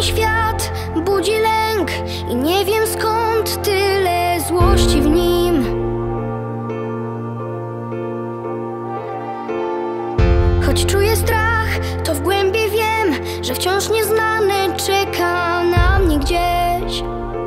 świat budzi lęk i nie wiem skąd tyle złości w nim. Choć czuję strach, to w głębi wiem, że wciąż nieznane czeka na mnie gdzieś.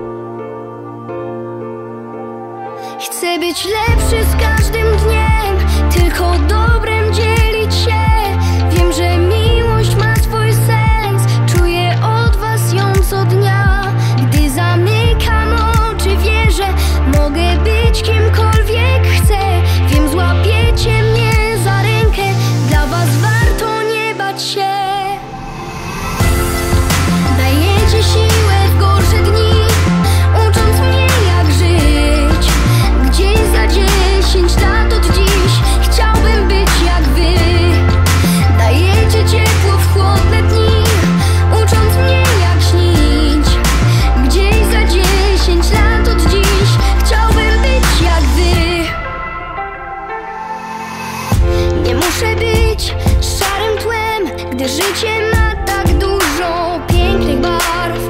Chcę być lepszy z każdym dniem, tylko dobrem dzielić się. Wiem, że miłość ma swój sens, czuję od was ją co dnia. Gdy zamykam oczy, wierzę, mogę być kimkolwiek chcę. Wiem, złapiecie mnie za rękę, dla was warto nie bać się. Dajecie siłę w gorsze dni, ucząc mnie jak żyć. Gdzieś za 10 lat od dziś chciałbym być jak wy. Dajecie ciepło w chłodne dni, ucząc mnie jak śnić. Gdzieś za 10 lat od dziś chciałbym być jak wy. Nie muszę być szarym tłem, gdy życie ma tak dużo pięknych barw.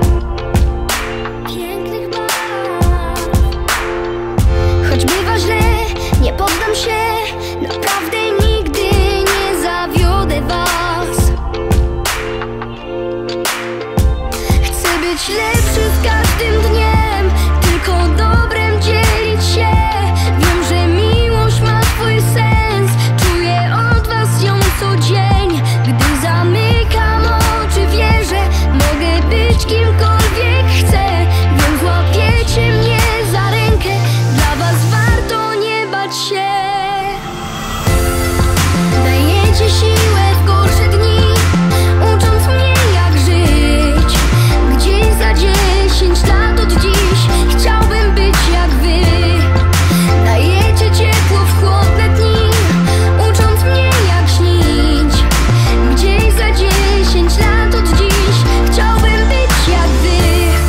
Choć bywa źle, nie poddam się, naprawdę nigdy nie zawiodę was. Chcę być lepszy z każdym dniem, tylko dobrem dzielić się. Wiem, że miłość ma swój sens, czuję od was ją co dzień. Gdy zamykam oczy, wierzę, mogę być kimkolwiek chcę. Wiem, złapiecie mnie za rękę, dla was warto nie bać się. Dajecie siłę w gorsze dni, ucząc mnie jak żyć. Gdzieś za 10 lat od dziś chciałbym być jak wy. Dajecie ciepło w chłodne dni, ucząc mnie jak śnić. Gdzieś za 10 lat od dziś chciałbym być jak wy.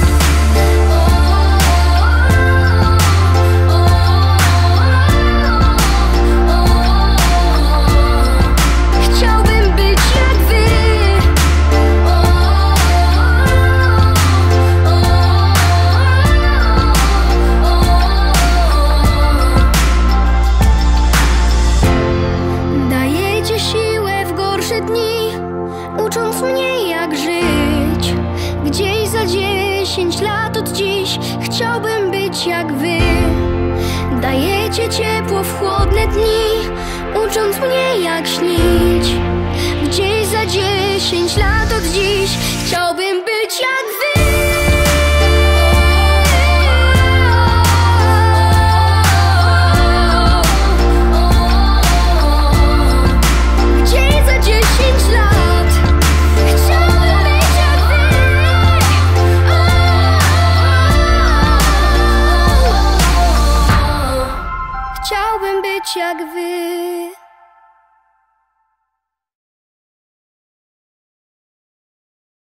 Chciałbym być jak wy. Dajecie siłę w gorsze dni, ucząc mnie jak żyć. Gdzieś za 10 lat od dziś chciałbym być jak wy. Dajecie ciepło w chłodne dni, ucząc mnie jak śnić. Gdzieś za 10 lat od dziś chciałbym